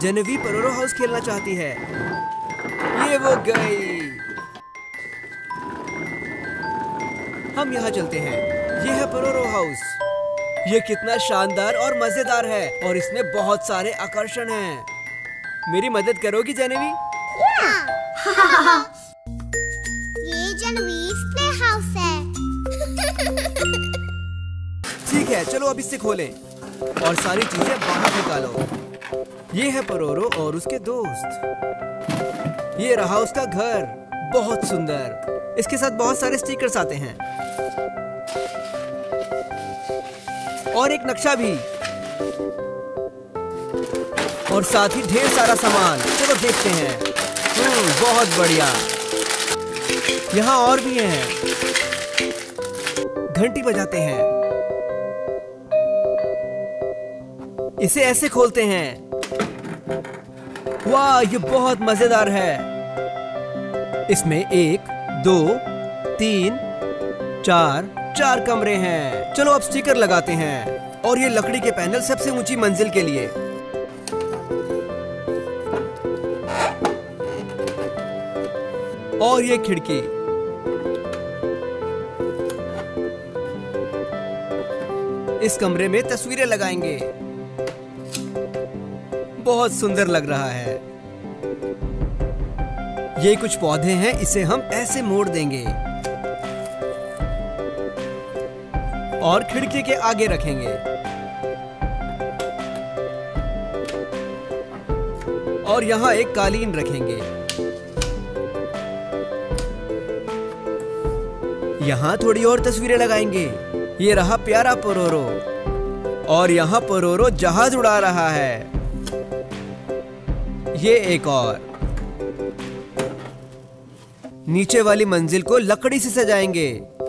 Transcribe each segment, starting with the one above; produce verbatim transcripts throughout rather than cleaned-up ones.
जेनेवी पोरोरो house खेलना चाहती है। ये वो गई। हम यहाँ चलते हैं। ये है पोरोरो हाउस। ये कितना शानदार और मजेदार है और इसमें बहुत सारे आकर्षण हैं। मेरी मदद करोगी जेनेवी? ये जेनेवीज प्ले हाउस है। ठीक है, चलो अब इसे खोलें और सारी चीजें बाहर निकालो। ये है पोरोरो और उसके दोस्त। ये रहा उसका घर, बहुत सुंदर। इसके साथ बहुत सारे स्टिकर्स आते हैं और एक नक्शा भी, और साथ ही ढेर सारा सामान। चलो देखते हैं। हम्म, बहुत बढ़िया। यहाँ और भी हैं। घंटी बजाते हैं। इसे ऐसे खोलते हैं। वाह, ये बहुत मजेदार है। इसमें एक, दो, तीन, चार चार कमरे हैं। चलो अब स्टिकर लगाते हैं और ये लकड़ी के पैनल सबसे ऊंची मंजिल के लिए। और ये खिड़की। इस कमरे में तस्वीरें लगाएंगे। बहुत सुंदर लग रहा है। ये कुछ पौधे हैं, इसे हम ऐसे मोड़ देंगे और खिड़की के आगे रखेंगे। और यहाँ एक कालीन रखेंगे। यहाँ थोड़ी और तस्वीरें लगाएंगे। ये रहा प्यारा पोरोरो और यहाँ पोरोरो जहाज उड़ा रहा है। ये एक और। नीचे वाली मंजिल को लकड़ी से सजाएंगे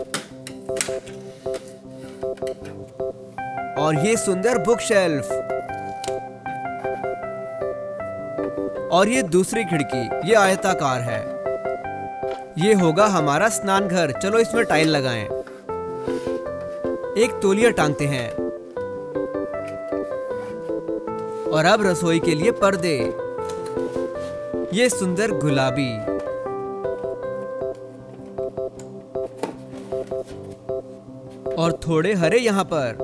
और ये सुंदर बुक शेल्फ। और ये दूसरी खिड़की, ये आयताकार है। ये होगा हमारा स्नान घर। चलो इसमें टाइल लगाएं। एक तौलिया टांगते हैं और अब रसोई के लिए पर्दे। ये सुंदर गुलाबी। और थोड़े हरे यहाँ पर।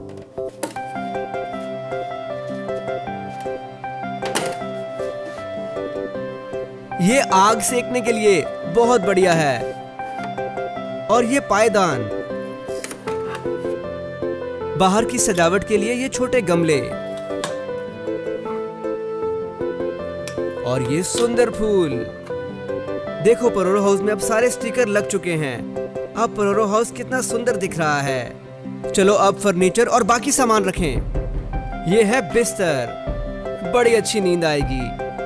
ये आग सेकने के लिए बहुत बढ़िया है। और ये पायदान। बाहर की सजावट के लिए ये छोटे गमले। और ये सुंदर फूल। देखो, पोरोरो हाउस में अब सारे स्टिकर लग चुके हैं। अब पोरोरो हाउस कितना सुंदर दिख रहा है। चलो अब फर्नीचर और बाकी सामान रखें। ये है बिस्तर। बड़ी अच्छी नींद आएगी।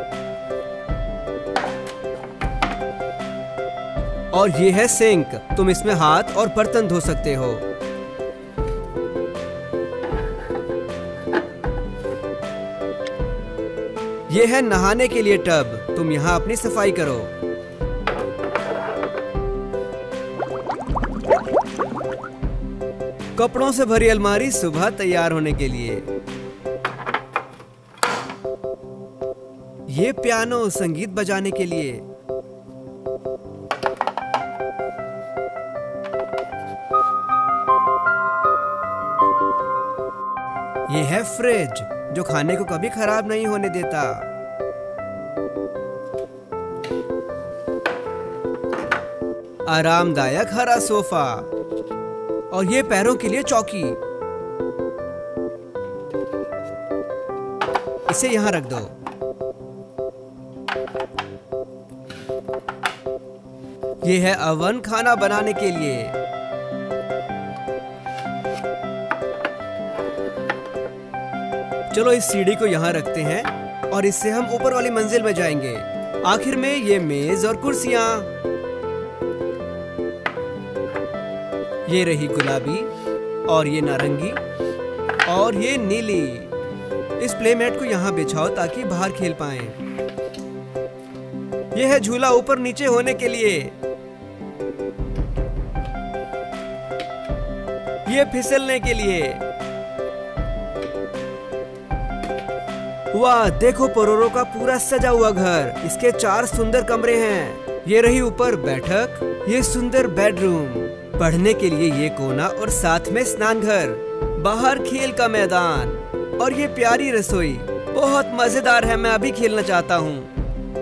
और ये है सिंक। तुम इसमें हाथ और बर्तन धो सकते हो। ये है नहाने के लिए टब। तुम यहाँ अपनी सफाई करो। कपड़ों से भरी अलमारी सुबह तैयार होने के लिए। ये पियानो संगीत बजाने के लिए। ये है फ्रिज जो खाने को कभी खराब नहीं होने देता। आरामदायक हरा सोफा और ये पैरों के लिए चौकी। इसे यहां रख दो। ये है अवन खाना बनाने के लिए। चलो इस सीढ़ी को यहाँ रखते हैं और इससे हम ऊपर वाली मंजिल में जाएंगे। आखिर में ये मेज और कुर्सियां। ये रही गुलाबी और ये नारंगी और ये नीली। इस प्लेमेट को यहाँ बिछाओ ताकि बाहर खेल पाएं। ये है झूला ऊपर नीचे होने के लिए। ये फिसलने के लिए। वाह, देखो पोरोरो का पूरा सजा हुआ घर। इसके चार सुंदर कमरे हैं। ये रही ऊपर बैठक, ये सुंदर बेडरूम, पढ़ने के लिए ये कोना और साथ में स्नान घर, बाहर खेल का मैदान और ये प्यारी रसोई। बहुत मजेदार है, मैं अभी खेलना चाहता हूँ।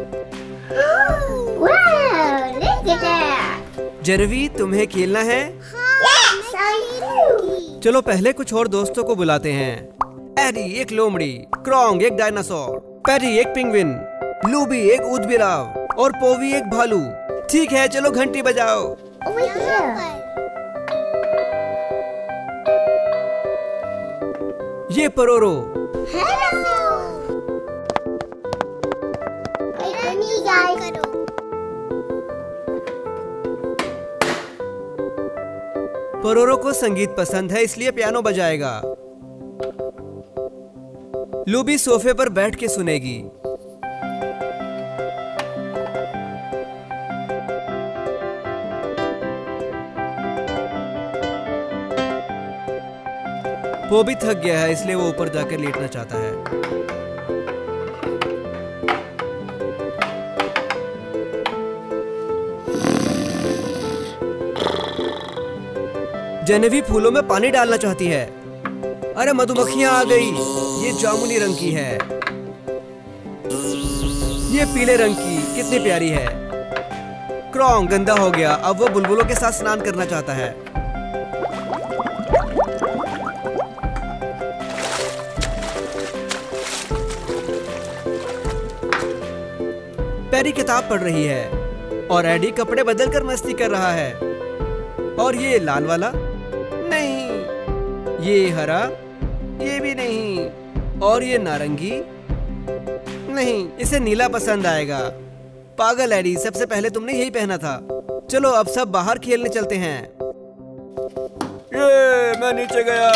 जेनेविव, तुम्हें खेलना है? चलो पहले कुछ और दोस्तों को बुलाते हैं। एडी एक लोमड़ी, क्रॉन्ग एक डायनासोर, पैरी एक पिंगविन, लूबी एक ऊदबिलाव और पोवी एक भालू। ठीक है, चलो घंटी बजाओ। ये पोरोरो। पोरोरो को संगीत पसंद है, इसलिए पियानो बजाएगा। लूबी सोफे पर बैठ के सुनेगी। वो भी थक गया है, इसलिए वो ऊपर जाकर लेटना चाहता है। जेनेविव फूलों में पानी डालना चाहती है। अरे मधुमक्खियां आ गई। ये जामुनी रंग की है, ये पीले रंग की, कितनी प्यारी है। क्रॉन्ग गंदा हो गया, अब वो बुलबुलों के साथ स्नान करना चाहता है। पैरी किताब पढ़ रही है और एडी कपड़े बदलकर मस्ती कर रहा है। और ये लाल वाला नहीं, ये हरा, ये भी नहीं, और ये नारंगी नहीं, इसे नीला पसंद आएगा। पागल एडी, सबसे पहले तुमने यही पहना था। चलो अब सब बाहर खेलने चलते हैं। ये मैं नीचे गया।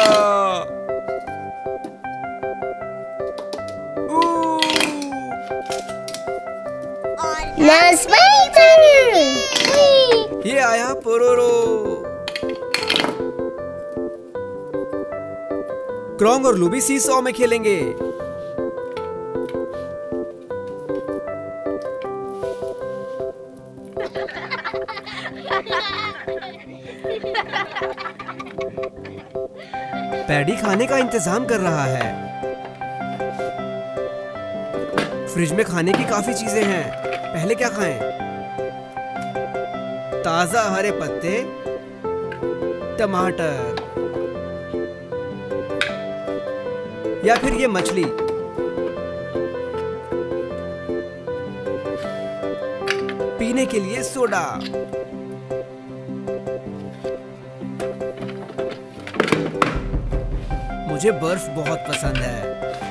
ये आया पोरोरो। क्रॉन्ग और लूबी सीसॉ में खेलेंगे। पैडी खाने का इंतजाम कर रहा है। फ्रिज में खाने की काफी चीजें हैं। पहले क्या खाएं? ताजा हरे पत्ते, टमाटर या फिर ये मछली। पीने के लिए सोडा। मुझे बर्फ बहुत पसंद है।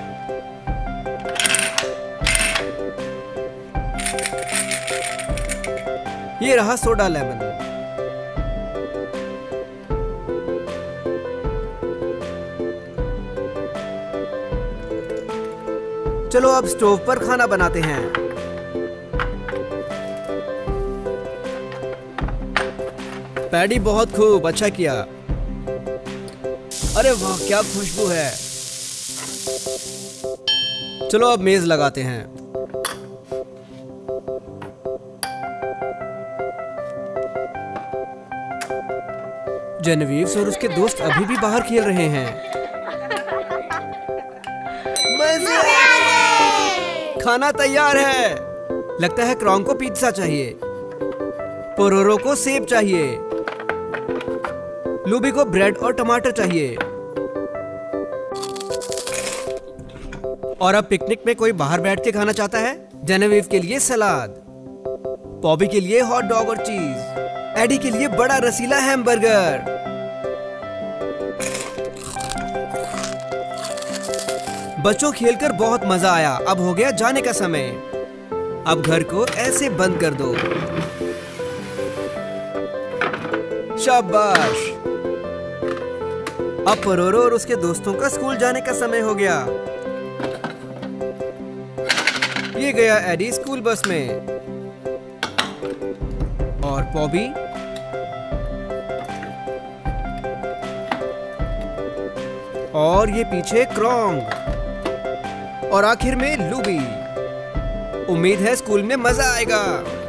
ये रहा सोडा लेमन। चलो अब स्टोव पर खाना बनाते हैं। पैडी बहुत खूब, अच्छा किया। अरे वाह, क्या खुशबू है। चलो अब मेज लगाते हैं। जेनेविव और उसके दोस्त अभी भी बाहर खेल रहे हैं। खाना तैयार है। लगता है क्रॉन्ग को पिज्जा चाहिए, पोरोरो को सेब चाहिए, लूबी को ब्रेड और टमाटर चाहिए। और अब पिकनिक में कोई बाहर बैठ के खाना चाहता है। जेनेविव के लिए सलाद, पॉबी के लिए हॉट डॉग और चीज, एडी के लिए बड़ा रसीला हैमबर्गर। बच्चों खेलकर बहुत मजा आया। अब हो गया जाने का समय। अब घर को ऐसे बंद कर दो। शाबाश। अब पोरोरो और उसके दोस्तों का स्कूल जाने का समय हो गया। ये गया एडी स्कूल बस में और पॉबी और ये पीछे क्रॉन्ग। और आखिर में लूबी। उम्मीद है स्कूल में मजा आएगा।